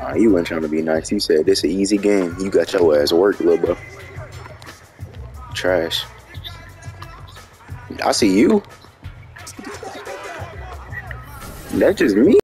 He wasn't trying to be nice. He said, "This an easy game. You got your ass work, little bro." Trash. I see you. That's just me.